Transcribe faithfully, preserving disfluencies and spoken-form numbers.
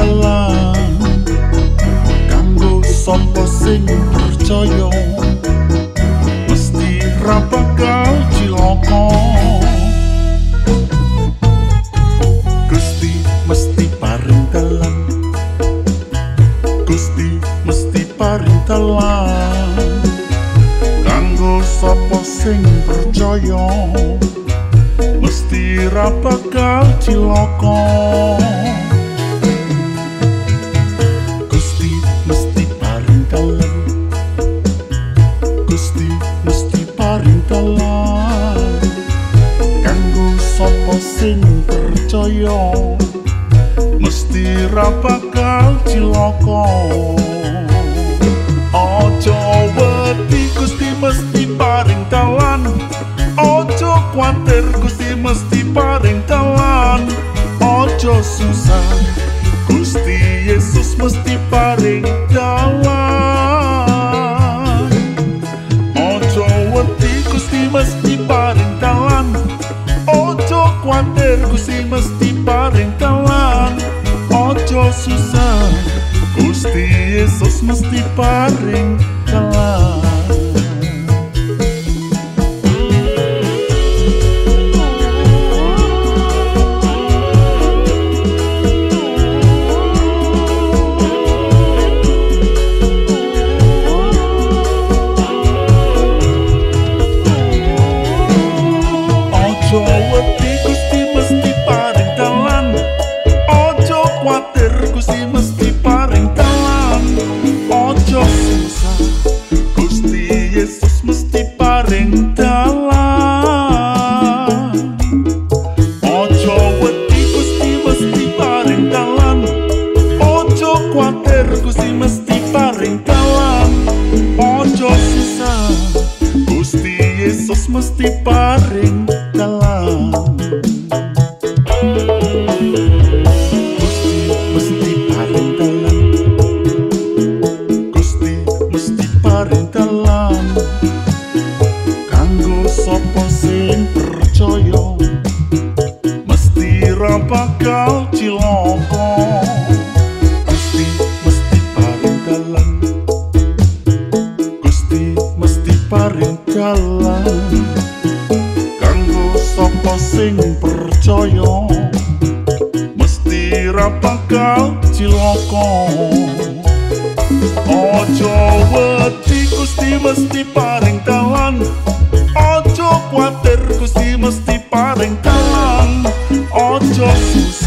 dalan kanggo sapa sing percaya mesti ra bakal cilaka. Gusti mesti paring dalan, Gusti mesti paring dalan kanggo sapa sing percaya mesti ra bakal cilaka. Gusti mesti paring dalan, Gusti mesti paring dalan kanggo sapa sing percaya mesti ra bakal cilaka. Ojo wedi Gusti mesti paring dalan, ojo kuatir Gusti mesti paring dalan, ojo susah Gusti Yesus mesti paring dalan. Ojo wedi Gusti mesti paring dalan, ojo kuatir Gusti mesti paring dalan, ojo susah Gusti Yesus mesti paring dalan. Gusti mesti paring dalan, ojo susah Gusti Yesus mesti paring dalan. Gusti mesti paring dalan, Gusti mesti paring dalan kanggo sapa sing percaya mesti ra bakal cilaka. Paring dalan kanggo sapa sing percaya mesti ra bakal cilaka. Ojo wedi Gusti mesti paring dalan, ojo kuatir Gusti mesti paring dalan, ojo susah